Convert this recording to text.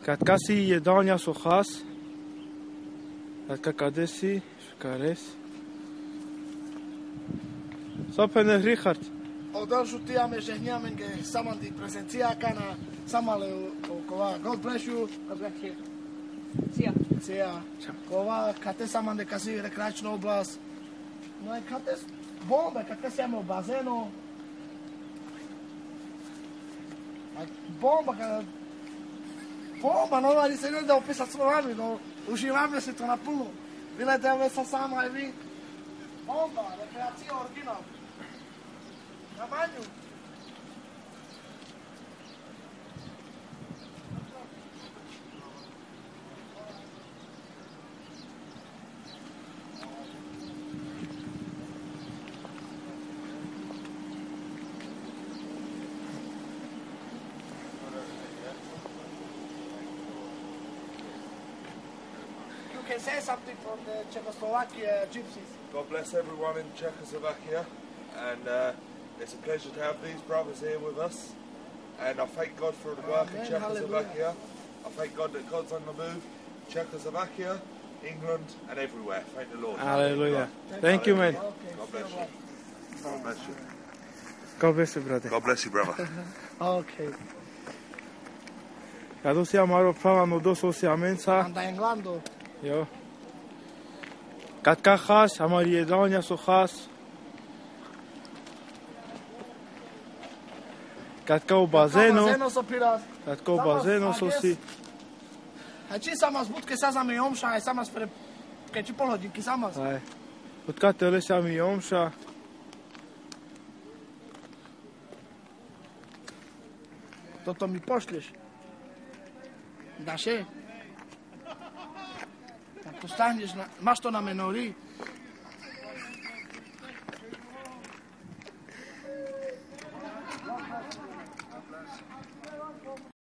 Katkasi jedalnia Sochas. Katkakadesi, Shkares. Sopene Richard. Odor šutijame žehnjame ge samandi prezencija kana samale kova. God bless you. God bless you. Cija. Kova kate samande kasi rekreačna oblast. No je kate bombe, kate sjame u bazenu. Bomba, no ali se ne da opisat slovami, no uživame se to na puno. Vyletíme sa sama aj vy. Bomba, rekreacija original. Na Manu. Can say something from the Czechoslovakia gypsies. God bless everyone in Czechoslovakia, and it's a pleasure to have these brothers here with us. And I thank God for the work in Czechoslovakia. Hallelujah. I thank God that God's on the move. Czechoslovakia, England, and everywhere. Thank the Lord. Hallelujah. Thank you, man. God bless you. God bless you. God bless you, brother. God bless you, brother. Okay. Kada siamo a provano doso siamenza. Anda Englando. Jo. Katka khas, hamari jedalnia so khas. Katka u bazenu. Katka u bazenu so si. A či sama z budke sazame jomša, aj sama pre keči pol hodinky sama. Aj. Budka telesa mi jomša. Toto mi pošleš. Daš je? Ako staneš, máš to na menori,